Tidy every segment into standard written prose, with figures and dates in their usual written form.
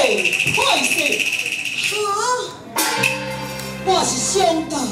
歹势！ 哈， 我是上教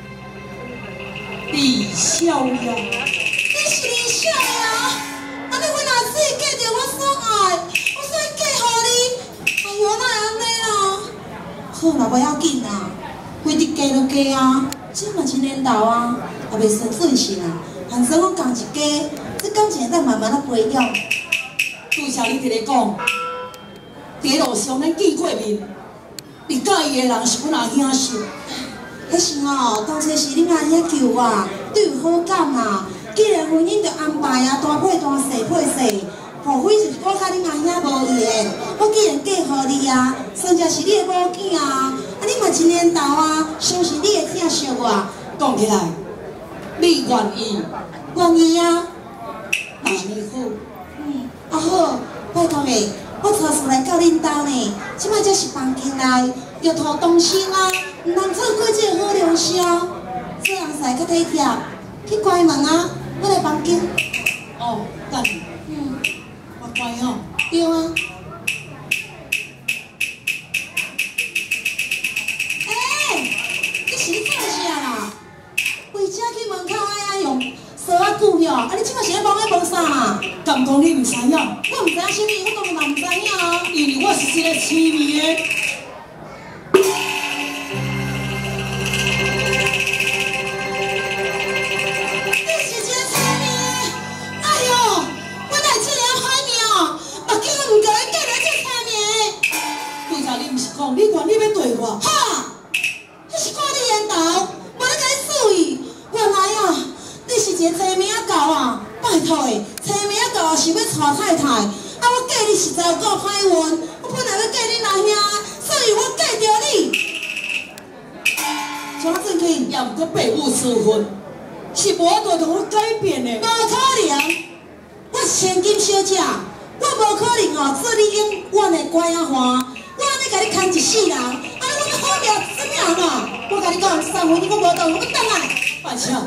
李逍遥。 你是李逍遥？安尼阮阿姊嫁着我所爱，我所以嫁互你。哎呦，哪会安尼啦？好啦，不要紧啦，规日嫁就嫁啊，这嘛一年头啊，也袂算准时啦。反正我共一家，这感情会当慢慢啊培养。 拄则你伫咧讲，伫路上咱见过面，你介意的人是阮阿兄是？ 迄时吼，当初是恁阿兄求我，对有好感啊。既然婚姻就安排啊，大配大细配细，除非是我甲恁阿兄无缘，我既然嫁互你啊，算则是你的某囝啊。啊，你嘛一年头啊，相信你会疼惜我。 讲起来，你愿意？ 愿意啊。 那你好。 啊好，拜托诶，我初次来到恁兜呢，即摆才是房间内，要托同心啊，毋通错过这个好良宵。做人使较体贴，去关门啊，我来房间。 哦，等。我关吼。 对啊。你是咧做啥啦？为啥去门口爱用锁啊久哟？啊，你即摆是咧忙咧忙啥啊？ 敢讲你毋知影？ 我毋知影啥物，我当然嘛毋知影啊。 因为我是一个痴迷的。你愿你要对我？ 哈！你是看你缘投，无咧甲你注意。原来啊，你是一个催眠仔狗啊！拜托诶，催眠仔狗是要娶太太，啊，我嫁你实在有够歹运。我本来要嫁你阿兄，所以我嫁着你。怎啊正经？ 也毋过父母赐婚，是无法度同我改变的。 无可能！我是千金小姐，我无可能哦做你永远的乖仔花。我安尼甲你牵一世人，安尼我要好命什么人啊？我甲你讲，三分钟我无到，我等来。 拜请，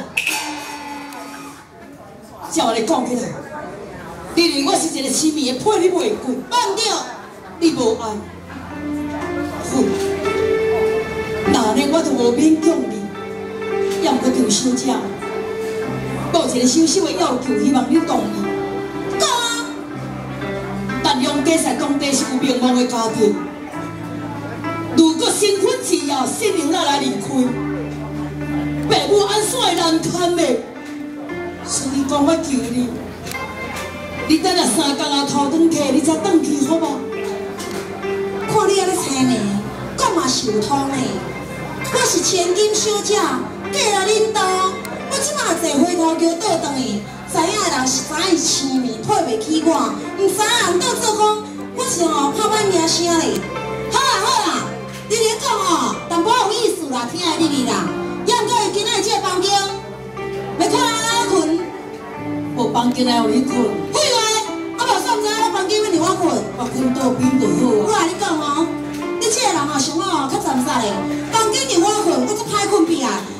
照你讲起来，你认为我是一个痴迷的，配你袂过。 放掉， 你无爱，好，那呢我就无勉强你。要毋过张小姐，我有一个小小的要求，希望你同意。 讲啊！ 但用家在当地是有名望的家庭。如果新婚之夜，新娘仔来离开，父母安怎会难堪呢？所以讲，我求你，你等下3天后头转去，你才转去好无？ 看你安尼青呢，讲嘛是有通呢。我是千金小姐，嫁来恁兜，我即马坐回头桥倒转去，知影的人是知伊痴迷，配袂起我，毋知影人倒做讲，我是吼拍歹名声咧。好啦好啦。你咧讲哦，淡薄有意思啦，听会入去啦。也毋过今仔日这个房间，要困安怎困？ 无房间来互你困。 废话，啊无算知影我房间要让我困。 我困倒边就好啊。 我甲你讲哦，你这个人哦，想法哦较残杀咧。房间让我困，我足歹困起来。